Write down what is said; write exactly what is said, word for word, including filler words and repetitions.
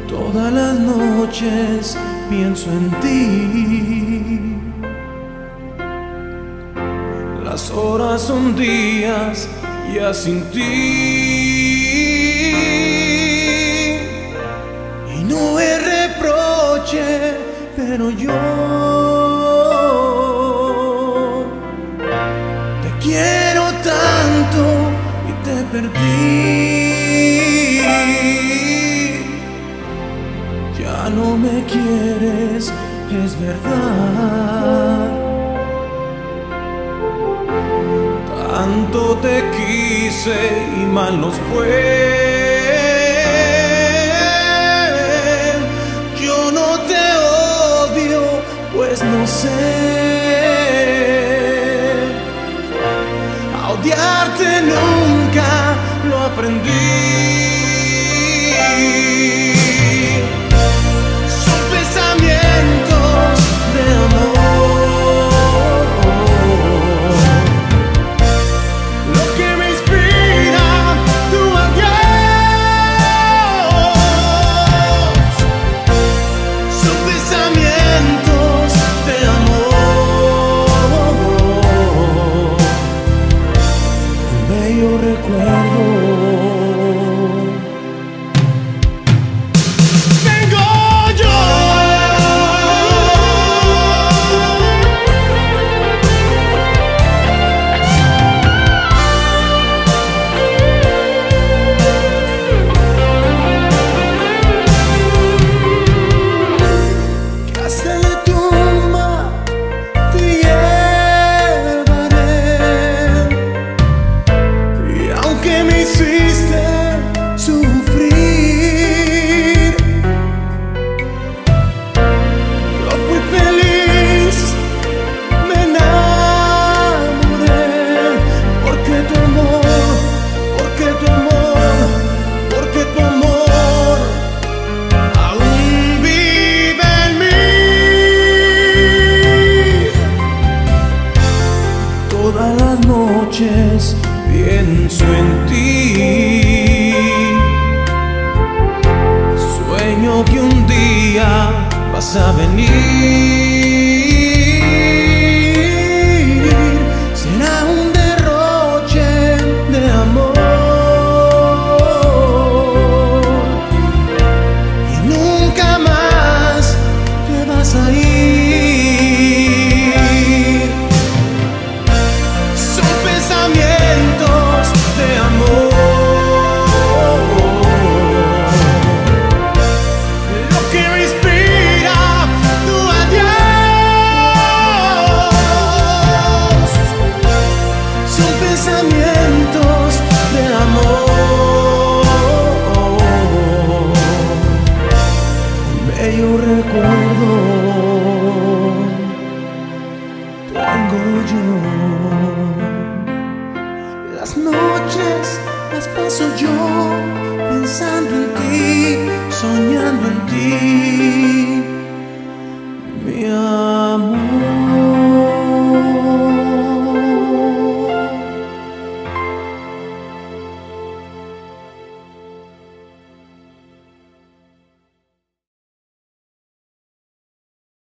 Todas las noches pienso en ti. Las horas son días ya sin ti. Y no es reproche, pero yo te quiero tanto y te perdí. Ya no me quieres, es verdad. Tanto te quise y mal nos fue. Yo no te odio, pues no sé. A odiarte nunca lo aprendí. Todas las noches pienso en ti. Sueño que un día vas a venir. Será un derroche de amor y nunca más te vas a ir. Yo recuerdo tengo yo. Las noches las paso yo pensando en ti, soñando en ti.